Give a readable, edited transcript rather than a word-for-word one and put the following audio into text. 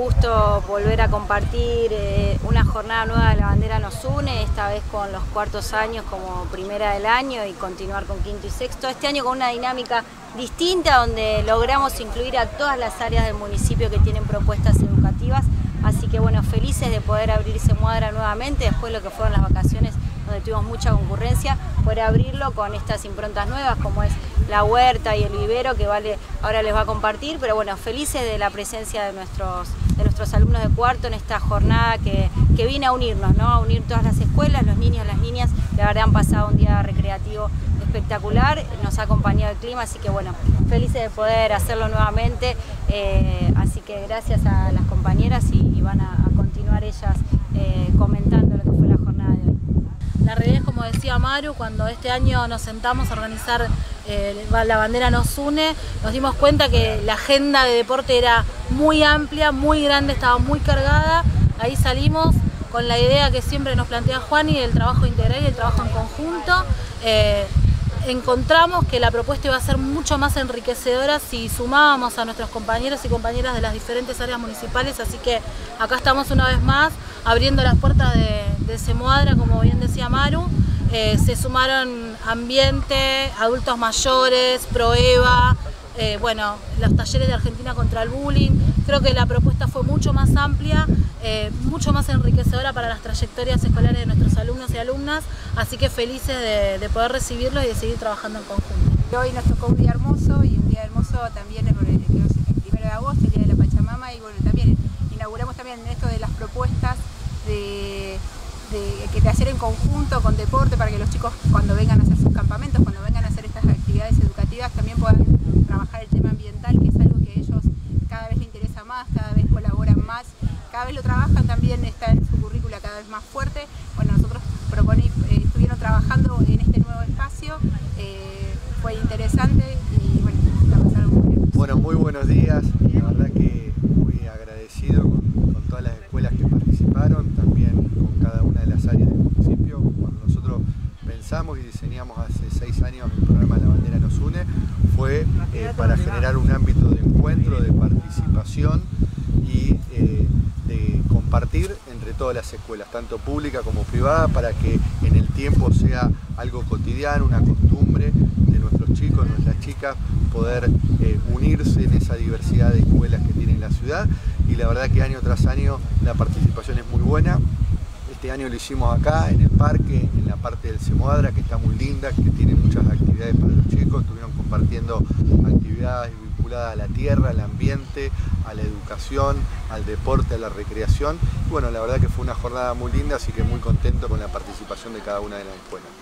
gusto volver a compartir una jornada nueva de La Bandera Nos Une, esta vez con los cuartos años como primera del año y continuar con quinto y sexto. Este año con una dinámica distinta donde logramos incluir a todas las áreas del municipio que tienen propuestas educativas. Así que bueno, felices de poder abrir Semuadra nuevamente después de lo que fueron las vacaciones donde tuvimos mucha concurrencia, poder abrirlo con estas improntas nuevas como es la huerta y el vivero que Vale ahora les va a compartir, pero bueno, felices de la presencia de nuestros alumnos de cuarto en esta jornada que viene a unirnos, ¿no? A unir todas las escuelas, los niños, las niñas. La verdad han pasado un día recreativo espectacular, nos ha acompañado el clima, así que bueno, felices de poder hacerlo nuevamente, así que gracias a las compañeras y van a continuar ellas comentando lo que fue la jornada de hoy. La realidad es, como decía Maru, cuando este año nos sentamos a organizar La Bandera Nos Une, nos dimos cuenta que la agenda de deporte era muy amplia, muy grande, estaba muy cargada. Ahí salimos con la idea que siempre nos plantea Juani, el trabajo integral y el trabajo en conjunto. Encontramos que la propuesta iba a ser mucho más enriquecedora si sumábamos a nuestros compañeros y compañeras de las diferentes áreas municipales, así que acá estamos una vez más abriendo las puertas de Semuadra, como bien decía Maru. Se sumaron ambiente, adultos mayores, ProEva, bueno, los talleres de Argentina contra el bullying. Creo que la propuesta fue mucho más amplia, mucho más enriquecedora para las trayectorias escolares de nuestros alumnos y alumnas, así que felices de poder recibirlos y de seguir trabajando en conjunto. Hoy nos tocó un día hermoso y un día hermoso también el 1 de agosto, el Día de la Pachamama, y bueno, también inauguramos también esto de las propuestas de hacer en conjunto con deporte para que los chicos cuando vengan a hacer sus campamentos, cuando vengan a hacer estas actividades educativas también puedan trabajar el tema ambiental, que es algo que a ellos cada vez les interesa más, cada vez colaboran más, cada vez lo trabajan, también está en su currícula cada vez más fuerte. Bueno, nosotros estuvieron trabajando en este nuevo espacio, fue interesante y bueno, la pasaron muy bien. Bueno, muy buenos días, la verdad que muy agradecido con todas las escuelas que participaron, también con cada una de las áreas del municipio. Cuando nosotros pensamos y diseñamos hace 6 años el programa La Bandera Nos Une, fue para generar un ámbito de encuentro, de participación y de compartir entre todas las escuelas, tanto pública como privada, para que en el tiempo sea algo cotidiano, una costumbre de nuestros chicos, nuestras chicas, poder unirse en esa diversidad de escuelas que tiene la ciudad, y la verdad que año tras año la participación es muy buena. Este año lo hicimos acá en el parque, en la parte del Semuadra, que está muy linda, que tiene muchas actividades para los chicos. Estuvieron compartiendo actividades vinculadas a la tierra, al ambiente, a la educación, al deporte, a la recreación. Y bueno, la verdad que fue una jornada muy linda, así que muy contento con la participación de cada una de las escuelas.